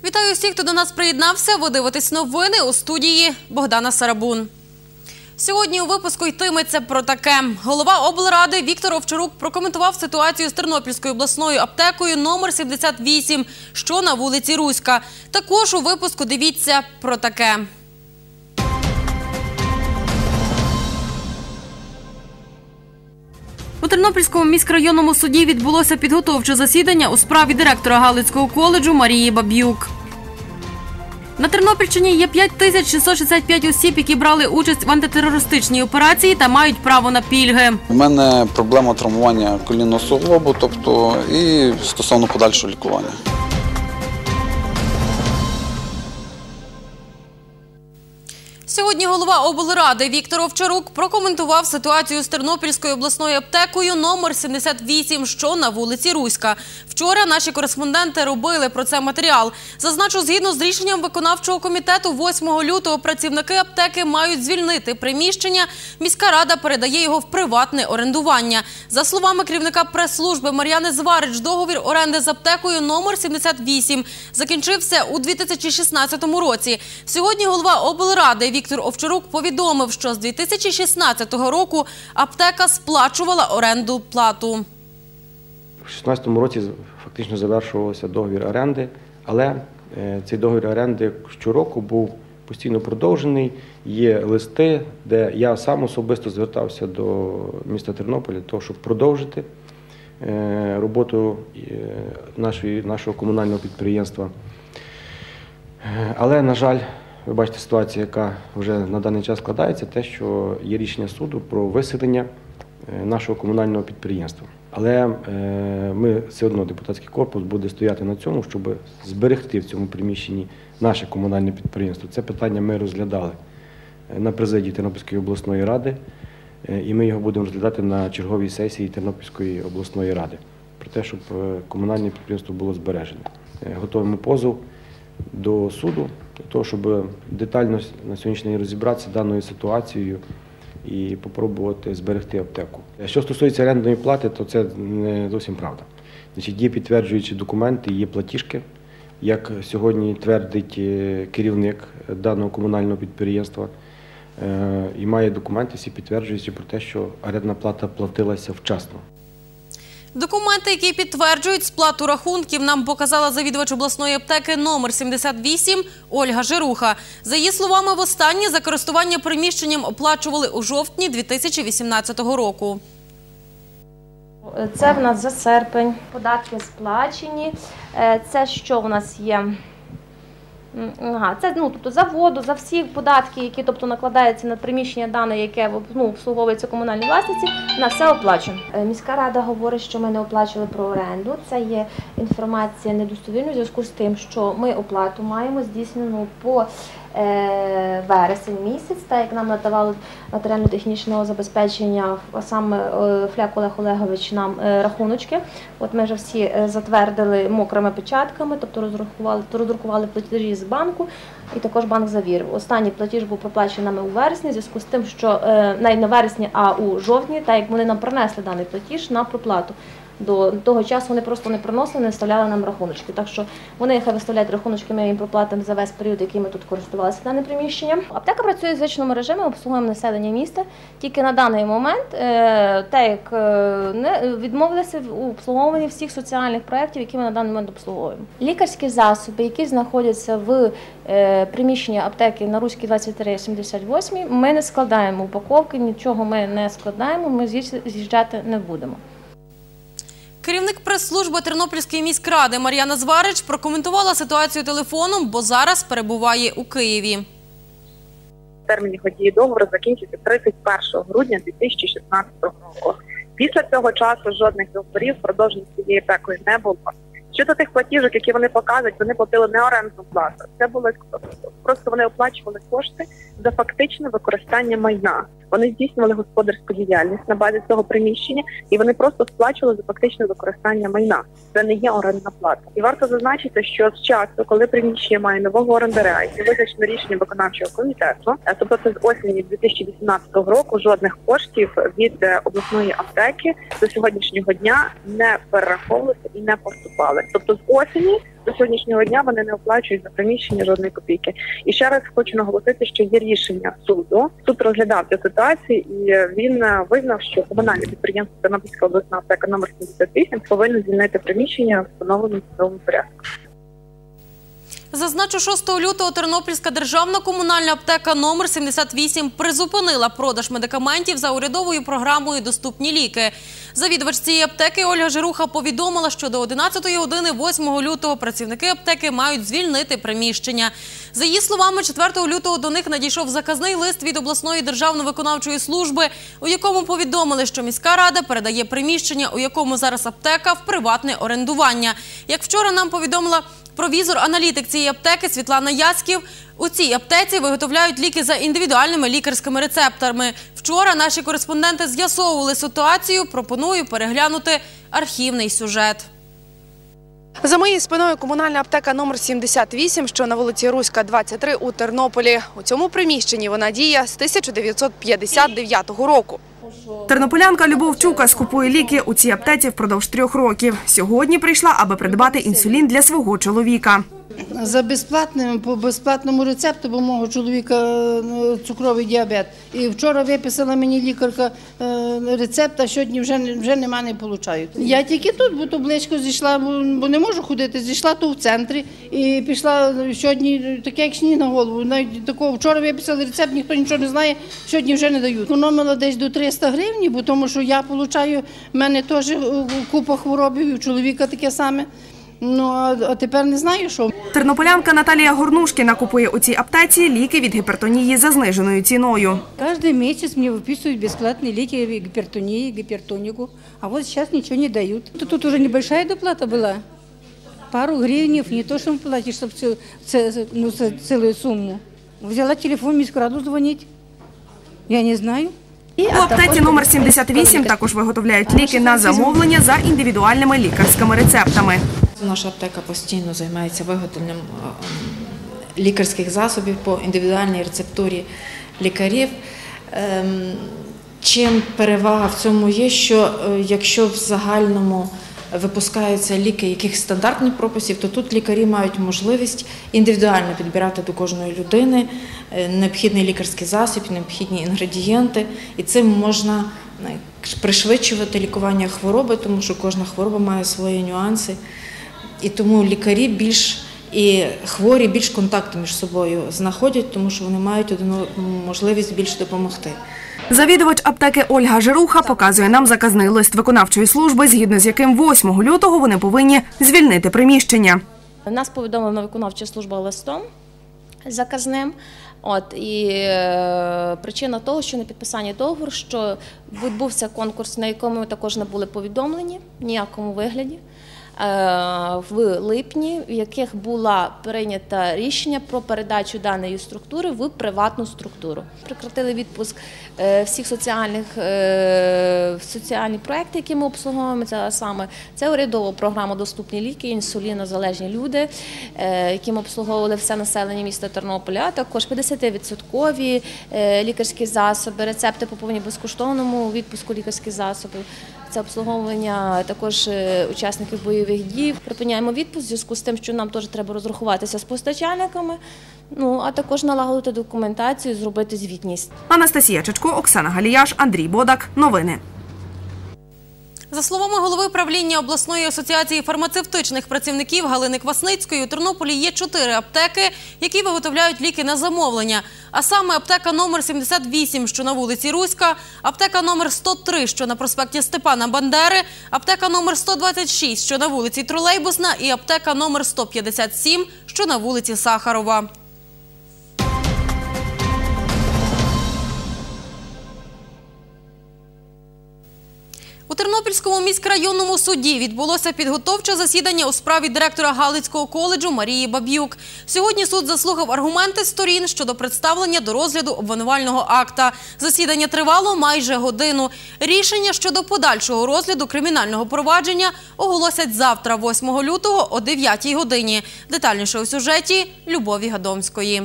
Вітаю всіх, хто до нас приєднався. Ви дивитесь новини, у студії Богдана Сарабун. Сьогодні у випуску йтиметься про таке. Голова облради Віктор Овчарук прокоментував ситуацію з Тернопільською обласною аптекою номер 78, що на вулиці Руська. Також у випуску дивіться про таке. У Тернопільському міськрайонному суді відбулося підготовче засідання у справі директора Галицького коледжу Марії Баб'юк. На Тернопільщині є 5665 осіб, які брали участь в антитерористичній операції та мають право на пільги. У мене проблема травмування колінного суглобу, і стосовно подальшого лікування. Сьогодні голова облради Віктор Овчарук прокоментував ситуацію з Тернопільською обласною аптекою номер 78, що на вулиці Руська. Вчора наші кореспонденти робили про це матеріал. Зазначу, згідно з рішенням виконавчого комітету 8 лютого працівники аптеки мають звільнити приміщення. Міська рада передає його в приватне орендування. За словами керівника прес-служби Мар'яни Зварич, договір оренди з аптекою номер 78 закінчився у 2016 році. Сьогодні голова облради Віктор Овчарук повідомив, що з 2016 року аптека сплачувала оренду плату. У 2016 році фактично завершувався договір оренди, але цей договір оренди щороку був постійно продовжений. Є листи, де я сам особисто звертався до міста Тернополя для того, щоб продовжити роботу нашого комунального підприємства. Але, на жаль, ви бачите ситуацію, яка вже на даний час складається, те, що є рішення суду про виселення нашого комунального підприємства. Але ми все одно, депутатський корпус буде стояти на цьому, щоб зберегти в цьому приміщенні наше комунальне підприємство. Це питання ми розглядали на президії Тернопільської обласної ради, і ми його будемо розглядати на черговій сесії Тернопільської обласної ради. Про те, щоб комунальне підприємство було збережене. Готуємо позов до суду, для того, щоб детально на сьогоднішній день розібратися даною ситуацією і спробувати зберегти аптеку. Що стосується орендної плати, то це не зовсім правда. Є підтверджуючі документи, є платіжки, як сьогодні твердить керівник даного комунального підприємства, і має документи, всі підтверджуючи про те, що орендна плата платилася вчасно. Документи, які підтверджують сплату рахунків, нам показала завідувач обласної аптеки номер 78 Ольга Жируха. За її словами, востаннє за користування приміщенням оплачували у жовтні 2018 року. Це в нас за серпень, податки сплачені. Це що в нас є? Це тобто за воду, за всі податки, які накладаються на приміщення дане, яке обслуговується комунальній власниці, на все оплачено. Міська рада говорить, що ми не оплачували про оренду. Це є інформація недостовірна у зв'язку з тим, що ми оплату маємо здійснену по вересень місяць, так як нам надавали матеріально-технічного забезпечення, а саме Фляк Олег Олегович нам рахуночки. От ми вже всі затвердили мокрими печатками, тобто роздрукували платежі з банку і також банк завірив. Останній платіж був проплачений нами у вересні, в зв'язку з тим, що не на вересні, а у жовтні, так як вони нам принесли даний платіж на проплату. До того часу вони просто не приносили, не вставляли нам рахуночки. Так що вони хай виставляють рахуночки, ми їм проплатимо за весь період, який ми тут користувалися даним приміщенням. Аптека працює в звичному режимі, обслуговуємо населення міста. Тільки на даний момент, так як відмовилися в обслуговуванні всіх соціальних проєктів, які ми на даний момент обслуговуємо. Лікарські засоби, які знаходяться в приміщенні аптеки на Руській 2378, ми не складаємо упаковки, нічого ми не складаємо, ми з'їжджати не будемо. Керівник прес-служби Тернопільської міськради Мар'яна Зварич прокоментувала ситуацію телефоном, бо зараз перебуває у Києві. Термін його дії договору закінчиться 31 грудня 2016 року. Після цього часу жодних договорів продовження цією аптекою не було. Щодо тих платіжок, які вони показують, вони платили не орендну плату. Це було просто вони оплачували кошти за фактичне використання майна. Вони здійснювали господарську діяльність на базі цього приміщення, і вони просто сплачували за фактичне використання майна. Це не є орендна плата. І варто зазначити, що з часу, коли приміщення має нового орендаря, і визначено рішення виконавчого комітету, тобто це з осені 2018 року, жодних коштів від обласної аптеки до сьогоднішнього дня не перераховувалися і не поступали. Тобто з осені до сьогоднішнього дня вони не оплачують за приміщення жодної копійки. І ще раз хочу наголосити, що є рішення суду. Суд розглядав цю ситуацію і він визнав, що комунальне підприємство Тернопільська обласна аптека номер 78 повинно звільнити приміщення в встановленому судовому порядку. Зазначу, 6 лютого Тернопільська державна комунальна аптека номер 78 призупинила продаж медикаментів за урядовою програмою «Доступні ліки». Завідувач цієї аптеки Ольга Жируха повідомила, що до 11-ї години 8 лютого працівники аптеки мають звільнити приміщення. За її словами, 4 лютого до них надійшов заказний лист від обласної державно-виконавчої служби, у якому повідомили, що міська рада передає приміщення, у якому зараз аптека, в приватне орендування. Як вчора нам повідомила провізор-аналітик цієї аптеки Світлана Яцьків, у цій аптеці виготовляють ліки за індивідуальними лікарськими рецептами. Вчора наші кореспонденти з'ясовували ситуацію, пропоную переглянути архівний сюжет. За моєю спиною комунальна аптека номер 78, що на вулиці Руська, 23 у Тернополі. У цьому приміщенні вона діє з 1959 року. Тернополянка Любов Чука скупує ліки у цій аптеці впродовж 3 років. Сьогодні прийшла, аби придбати інсулін для свого чоловіка. По безплатному рецепту, бо у мого чоловіка цукровий діабет. І вчора виписала мені лікарка рецепт, а сьогодні вже нема, не получають. Я тільки тут, бо то близько зійшла, бо не можу ходити, зійшла тут в центрі і пішла сьогодні, таке як сніг на голову. Навіть такого вчора виписали рецепт, ніхто нічого не знає, сьогодні вже не дають. Економила десь до 300 гривень, бо тому що я получаю, в мене теж купа хвороб, і у чоловіка таке саме. Ну, а тепер не знаю, що. Тернополянка Наталія Горнушкіна купує у цій аптеці ліки від гіпертонії за зниженою ціною. Кожен місяць мені виписують безплатні ліки від гіпертонії, гіпертоніку, а от зараз нічого не дають. Тут вже небольшая доплата була, пару гривень, не то, що платиш, щоб цілу суму. Взяла телефон, міськраду дзвонити, я не знаю. У аптеці номер 78 також виготовляють ліки на замовлення за індивідуальними лікарськими рецептами. Наша аптека постійно займається виготовленням лікарських засобів по індивідуальній рецептурі лікарів. Чим перевага в цьому є, що якщо в загальному випускаються ліки, яких стандартних прописів, то тут лікарі мають можливість індивідуально підбирати до кожної людини необхідний лікарський засіб, необхідні інгредієнти. І цим можна пришвидшувати лікування хвороби, тому що кожна хвороба має свої нюанси. І тому лікарі і хворі більш контакту між собою знаходять, тому що вони мають можливість більш допомогти. Завідувач аптеки Ольга Жируха показує нам заказний лист виконавчої служби, згідно з яким 8 лютого вони повинні звільнити приміщення. Нас повідомлена виконавча служба листом заказним. І причина того, що на підписанні договору, що відбувся конкурс, на якому ми також не були повідомлені в ніякому вигляді. В липні, в яких було прийнято рішення про передачу даної структури в приватну структуру. Прекратили відпуск всіх соціальні проекти, які ми обслуговуємо. Це урядова програма «Доступні ліки», інсулінозалежні люди, які ми обслуговували все населення міста Тернополя, а також 50% лікарські засоби, рецепти по повній безкоштовному відпуску лікарських засобів. Це обслуговування також учасників бойових дій. Припиняємо відпуск в зв'язку з тим, що нам теж треба розрахуватися з постачальниками, а також налагодити документацію, зробити звітність. Анастасія Чечко, Оксана Галіяш, Андрій Бодак. Новини. За словами голови правління обласної асоціації фармацевтичних працівників Галини Квасницької, у Тернополі є 4 аптеки, які виготовляють ліки на замовлення. А саме аптека номер 78, що на вулиці Руська, аптека номер 103, що на проспекті Степана Бандери, аптека номер 126, що на вулиці Тролейбусна і аптека номер 157, що на вулиці Сахарова. У Тернопільському міськрайонному суді відбулося підготовче засідання у справі директора Галицького коледжу Марії Баб'юк. Сьогодні суд заслухав аргументи сторін щодо представлення до розгляду обвинувального акта. Засідання тривало майже годину. Рішення щодо подальшого розгляду кримінального провадження оголосять завтра, 8 лютого, о 9 годині. Детальніше у сюжеті Любові Гадомської.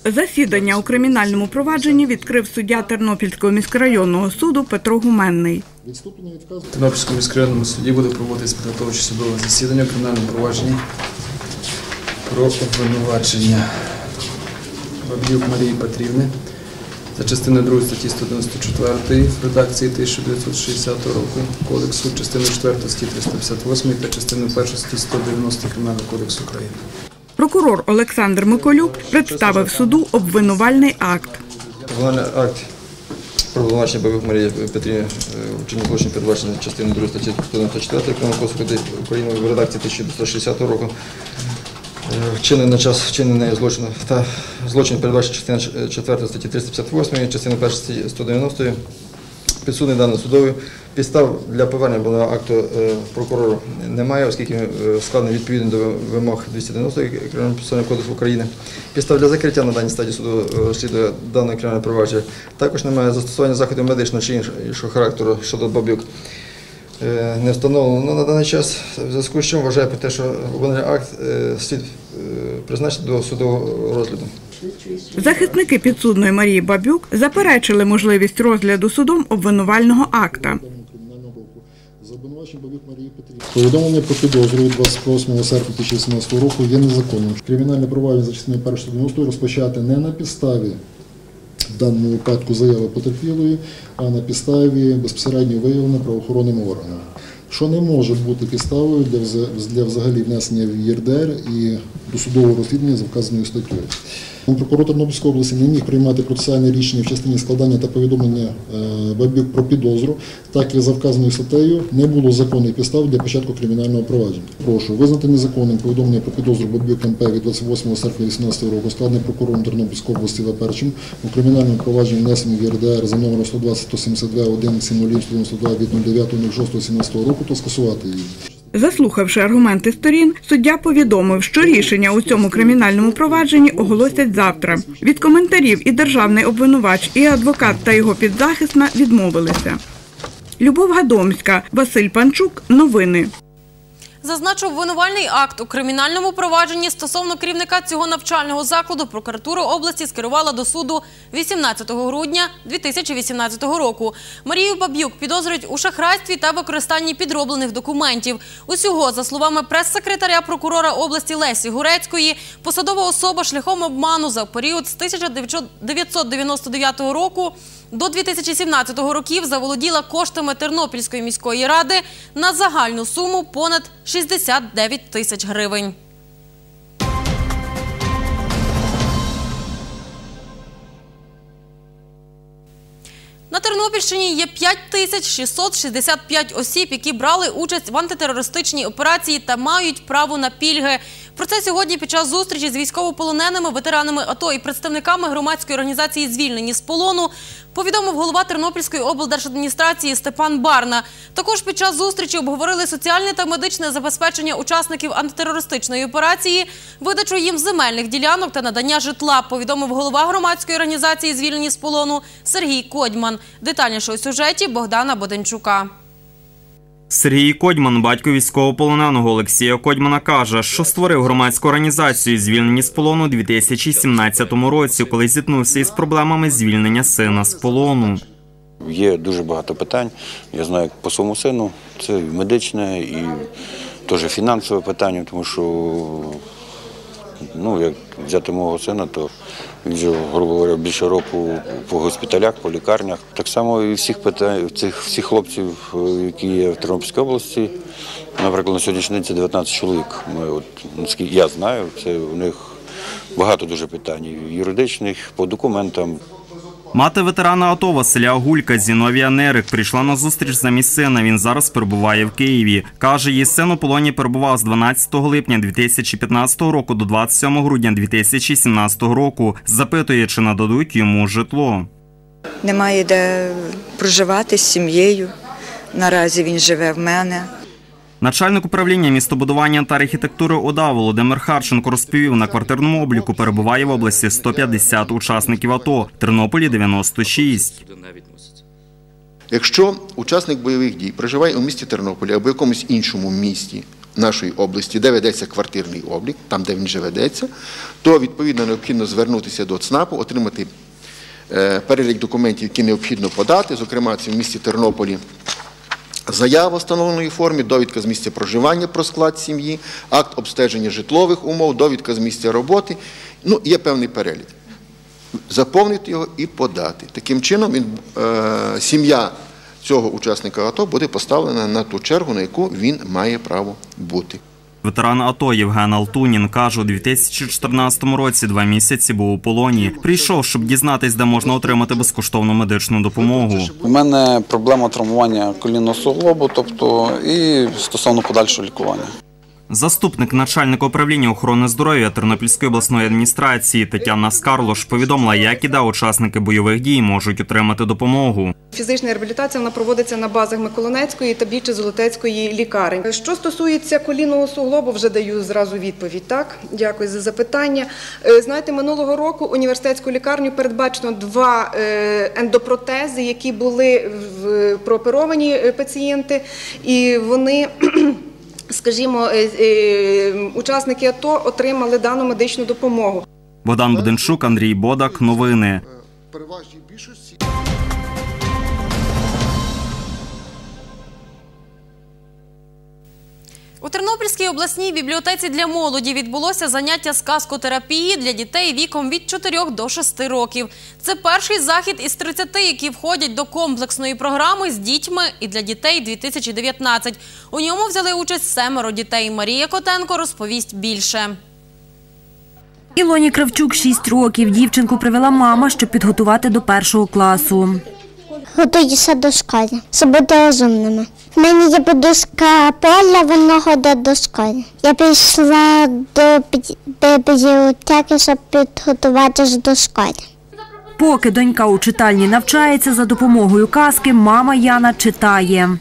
Засідання у кримінальному провадженні відкрив суддя Тернопільського міськрайонного суду Петро Гуменний. В Тернопільському міськрайонному суді буде проводитися підготовче судове засідання в кримінальному провадженні про обвинувачення Баб'юк Марії Петрівни за частиною 2 статті 194 в редакції 1960 року Кодексу, частиною 4 статті 358 та частиною 1 статті 190 Кримінального кодексу України. Прокурор Олександр Миколюк представив суду обвинувальний акт. Обвинувальний акт про обвинувачення Баб'юк Марії Петрівни вчинення злочину, передбачений частиною 2 статті 194 Кримінального кодексу України в редакції 1960 року. Вчинений на час вчинення злочину та злочин передбачений частиною 4 статті 358, частиною 1 статті 190, підсудний даний судовий. Підстав для повернення обвинувального акту прокурору немає, оскільки складений відповідно до вимог 290 Кримінального кодексу України. Підстав для закриття на даній стадії суду розслідування даної кримінальної провадження також немає. Застосування заходів медичного чи іншого характеру щодо Баб'юк не встановлено на даний час, в зв'язку з чим вважаю про те, що обвинувальний акт слід призначити до судового розгляду. Захисники підсудної Марії Баб'юк заперечили можливість розгляду судом обвинувального акта. Повідомлення про підозру від 28 серпня 2017 року є незаконним. Кримінальне провадження за частиною 1 190 розпочати не на підставі в даному випадку заяви потерпілої, а на підставі безпосередньо виявлення правоохоронними органами, що не може бути підставою для взагалі внесення в ЄРДР і досудового розслідування за вказаною статтею. Прокурор Тернопільської області не міг приймати процесуальне рішення в частині складання та повідомлення Баб'юк про підозру, так як за вказаною статтею не було законних підстав для початку кримінального провадження. Прошу визнати незаконним повідомлення про підозру Баб'юк МП від 28 серпня 2018 року, складене прокурором Тернопільської області В.Перчим у кримінальному провадженні внесеному в ЄРДР за номером 120-172-170 від 09.06.17 року, то скасувати її. Заслухавши аргументи сторін, суддя повідомив, що рішення у цьому кримінальному провадженні оголосять завтра. Від коментарів і державний обвинувач, і адвокат та його підзахисна відмовилися. Любов Гадомська, Василь Панчук. Новини. Зазначив обвинувальний акт у кримінальному провадженні стосовно керівника цього навчального закладу прокуратура області скерувала до суду 18 грудня 2018 року. Марію Баб'юк підозрюють у шахрайстві та використанні підроблених документів. Усього, за словами прес-секретаря прокурора області Лесі Гурецької, посадова особа шляхом обману за період з 1999 року до 2017 років заволоділа коштами Тернопільської міської ради на загальну суму понад 69 тисяч гривень. На Тернопільщині є 5665 осіб, які брали участь в антитерористичній операції та мають право на пільги. Про це сьогодні під час зустрічі з військовополоненими, ветеранами АТО і представниками громадської організації «Звільнені з полону» повідомив голова Тернопільської облдержадміністрації Степан Барна. Також під час зустрічі обговорили соціальне та медичне забезпечення учасників антитерористичної операції, видачу їм земельних ділянок та надання житла, повідомив голова громадської організації «Звільнені з полону» Сергій Кодьман. Детальніше у сюжеті Богдана Боденчука. Сергій Кодьман, батько військовополоненого Олексія Кодьмана, каже, що створив громадську організацію «Звільнені з полону» у 2017 році, коли зіткнувся із проблемами звільнення сина з полону. Є дуже багато питань. Я знаю, як по своєму сину, це і медичне, і теж фінансове питання, тому що, як взяти мого сина, то він вже, грубо говоря, більше року по госпіталях, по лікарнях. Так само і всіх хлопців, які є в Тернопільській області, наприклад, на сьогоднішній день це 19 чоловік. Наскільки я знаю, це у них багато дуже питань юридичних, по документам. Мати ветерана АТО Василя Гулька Зіновія Нерик прийшла на зустріч замість сина. Він зараз перебуває в Києві. Каже, її син у полоні перебував з 12 липня 2015 року до 27 грудня 2017 року. Запитує, чи нададуть йому житло. Немає де проживати з сім'єю. Наразі він живе в мене. Начальник управління містобудування та архітектури ОДА Володимир Харченко розповів, на квартирному обліку перебуває в області 150 учасників АТО, в Тернополі – 96. Якщо учасник бойових дій проживає у місті Тернополі або в якомусь іншому місті нашої області, де ведеться квартирний облік, там, де він вже ведеться, то, відповідно, необхідно звернутися до ЦНАПу, отримати перелік документів, які необхідно подати. Зокрема, це в місті Тернополі заява в встановленій формі, довідка з місця проживання про склад сім'ї, акт обстеження житлових умов, довідка з місця роботи. Ну, є певний перелік. Заповнити його і подати. Таким чином, сім'я цього учасника АТО буде поставлена на ту чергу, на яку він має право бути. Ветеран АТО Євген Алтунін каже, у 2014 році 2 місяці був у полоні. Прийшов, щоб дізнатись, де можна отримати безкоштовну медичну допомогу. У мене проблема травмування колінного суглобу, тобто і стосовно подальшого лікування. Заступник начальника управління охорони здоров'я Тернопільської обласної адміністрації Тетяна Скарлош повідомила, як і де учасники бойових дій можуть отримати допомогу. Фізична реабілітація вона проводиться на базах Миколинецької та Біче-Золотецької лікарень. Що стосується колінного суглобу, вже даю зразу відповідь. Так, дякую за запитання. Знаєте, минулого року університетську лікарню передбачено 2 ендопротези, які були прооперовані пацієнти, і вони... Скажімо, учасники АТО отримали дану медичну допомогу. Богдан Буденчук, Андрій Бодак. Новини. У Тернопільській обласній бібліотеці для молоді відбулося заняття з казкотерапії для дітей віком від 4 до 6 років. Це перший захід із 30, які входять до комплексної програми «З дітьми і для дітей-2019». У ньому взяли участь 7 дітей. Марія Котенко розповість більше. Ілоні Кравчук 6 років. Дівчинку привела мама, щоб підготувати до 1 класу. Готуюся до школи, щоб бути розумними. В мене є подушка Поля, вона ходить до школи. Я пішла до бібліотеки, щоб підготуватися до школи. Поки донька у читальні навчається, за допомогою казки мама Яна читає.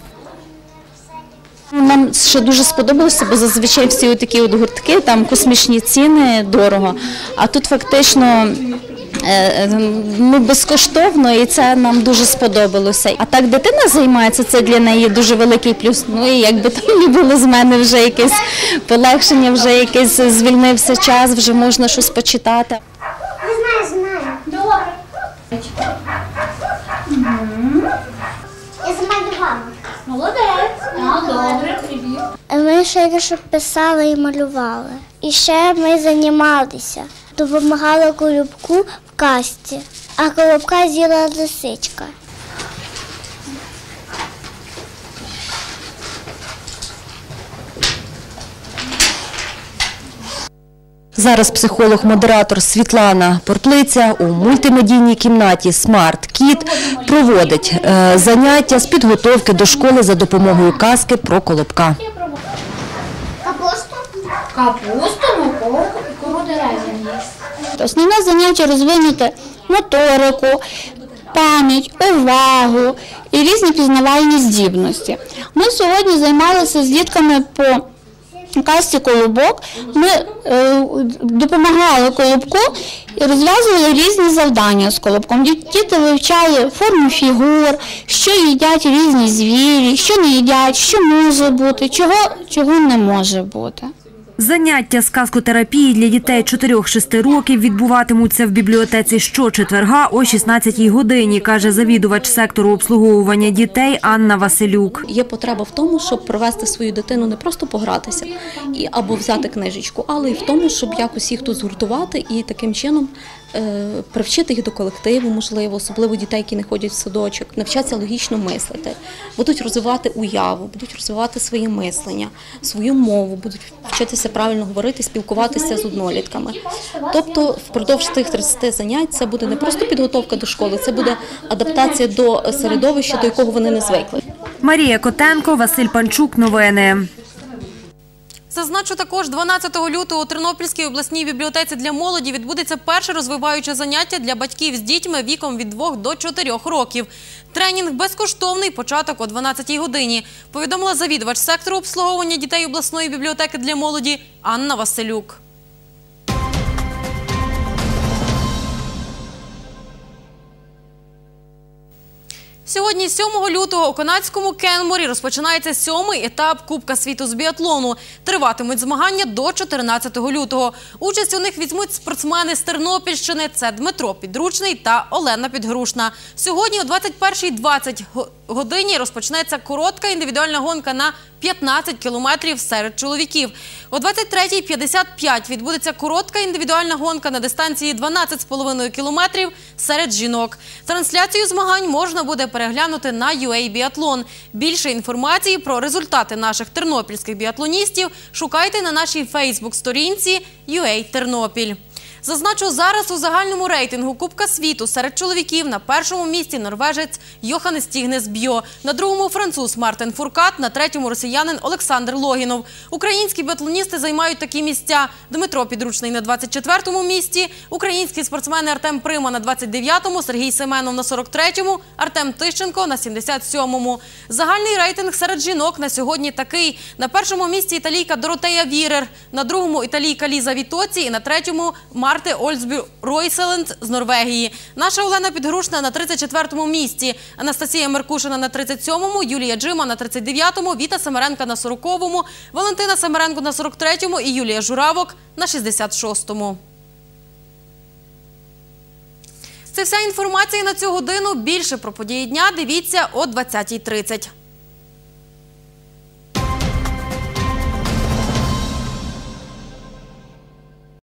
Нам ще дуже сподобалося, бо зазвичай всі такі гуртки, там космічні ціни, дорого. А тут фактично безкоштовно, і це нам дуже сподобалося. А так дитина займається, це для неї дуже великий плюс. Ну і якби там не було з мене вже якесь полегшення, вже якийсь звільнився час, вже можна щось почитати. Знаю. Добре. Я замалювала. Молодець. Добре, привіт. Ми ще писали і малювали. І ще ми займалися. Допомагали Колобку в казці, а Колобка з'їла лисичка. Зараз психолог-модератор Світлана Портлиця у мультимедійній кімнаті «Смарт Кіт» проводить заняття з підготовки до школи за допомогою казки про Колобка. Капусту, морковку і кору дерев'яні. Основне заняття розвинути моторику, пам'ять, увагу і різні пізнавальні здібності. Ми сьогодні займалися з дітками по казці «Колобок». Ми допомагали Колобку і розв'язували різні завдання з Колобком. Діти вивчали форму фігур, що їдять різні звірі, що не їдять, що може бути, чого не може бути. Заняття з казкотерапії для дітей 4-6 років відбуватимуться в бібліотеці щочетверга о 16-й годині, каже завідувач сектору обслуговування дітей Анна Василюк. Є потреба в тому, щоб привести свою дитину не просто погратися або взяти книжечку, але й в тому, щоб якось їх тут згуртувати і таким чином привчити їх до колективу, можливо, особливо дітей, які не ходять в садочок, навчаться логічно мислити, будуть розвивати уяву, будуть розвивати своє мислення, свою мову, будуть вчитися правильно говорити, спілкуватися з однолітками. Тобто впродовж тих 30 занять це буде не просто підготовка до школи, це буде адаптація до середовища, до якого вони не звикли. Марія Котенко, Василь Панчук. Новини. Зазначу також, 12 лютого у Тернопільській обласній бібліотеці для молоді відбудеться перше розвиваюче заняття для батьків з дітьми віком від 2 до 4 років. Тренінг безкоштовний, початок о 12-й годині, повідомила завідувач сектору обслуговування дітей обласної бібліотеки для молоді Анна Василюк. Сьогодні, 7 лютого, у канадському Кенморі розпочинається 7-й етап Кубка світу з біатлону. Триватимуть змагання до 14 лютого. Участь у них візьмуть спортсмени з Тернопільщини – це Дмитро Підручний та Олена Підгрушна. Сьогодні о 21:20 годині розпочнеться коротка індивідуальна гонка на 15 кілометрів серед чоловіків. О 23:55 відбудеться коротка індивідуальна гонка на дистанції 12,5 кілометрів серед жінок. Трансляцію змагань можна буде переглянути на UA Біатлон. Більше інформації про результати наших тернопільських біатлоністів шукайте на нашій фейсбук-сторінці UA Тернопіль. Зазначу, зараз у загальному рейтингу Кубка світу серед чоловіків на першому місці норвежець Йоханнес Тігнес Бьо, на другому француз Мартин Фуркат, на третьому росіянин Олександр Логінов. Українські біатлоністи займають такі місця: Дмитро Підручний на 24-му місці, українські спортсмени Артем Прима на 29-му, Сергій Семенов на 43-му, Артем Тищенко на 77-му. Загальний рейтинг серед жінок на сьогодні такий: на першому місці італійка Доротея Вірер, на другому італійка Ліза Вітоці і на третьому Марте Ольсбю Ройселенд з Норвегії. Наша Олена Підгрушна на 34-му місці, Анастасія Меркушина на 37-му, Юлія Джима на 39-му, Віта Семеренка на 40-му, Валентина Семеренко на 43-му і Юлія Журавок на 66-му. Це вся інформація на цю годину. Більше про події дня дивіться о 20:30.